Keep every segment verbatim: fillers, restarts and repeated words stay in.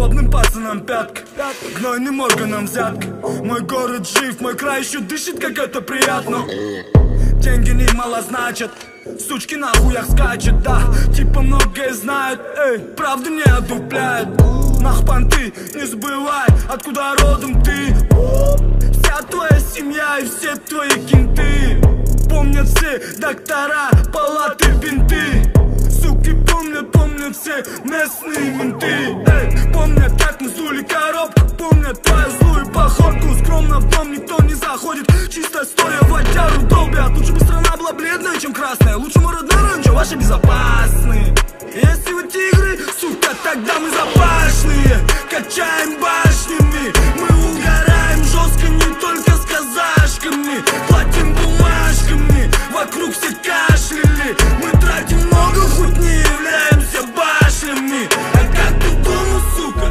Злобным пацанам пятка, гнойным органам взятка. Мой город жив, мой край еще дышит, как это приятно. Деньги немало значат, сучки на хуях скачут, да. Типа многое знают, эй, правду не одупляют. Нах, понты, не забывай, откуда родом ты. Вся твоя семья и все твои кенты помнят все доктора, палаты, бинты. Суки помнят, помнят все местные менты. Эй, помнят, как мы сдули коробку, помнят твою злую походку. Скромно в дом никто не заходит, чистая история, водяру долбят. Лучше бы страна была бледная, чем красная. Лучше мой родной район, чем ваши безопасные. Если вы тигры, сука, тогда мы запашные. Качаем башнями, мы угораем жестко, не только с казашками. Платим бумажками, вокруг все кашляли. Мы тратим много, хоть не являемся башнями. А как ты думал, сука?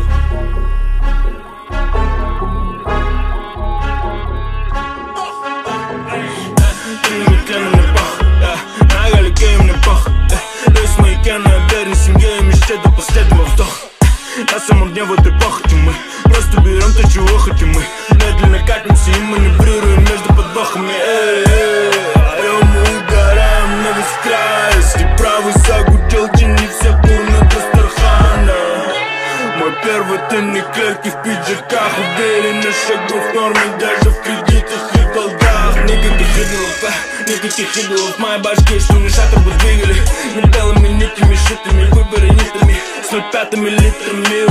До последнего вдоха. На самом дне в этой похоти мы просто берем то, чего хотим мы. Медленно катимся и маневрируем между подвохами. Эй, орем и угораем на весь край. Если правый загудел, тяни все бурно до Стархана. Мой первый тайный клерки в пиджаках, уверенно шагу в норме даже в кредитах и долгах. Никаких идолов, никаких идолов в моей башке, что не шатом бы двигали. Не белыми нитями, шитыми, выборы нитами, с ноль пятыми литрами.